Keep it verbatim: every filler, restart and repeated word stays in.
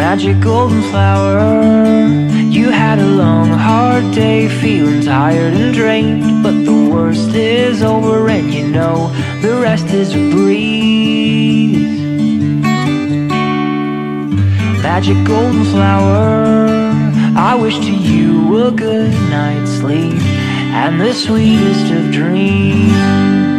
Magic golden flower. You had a long hard day, feeling tired and drained, but the worst is over and you know the rest is a breeze. Magic golden flower, I wish to you a good night's sleep and the sweetest of dreams.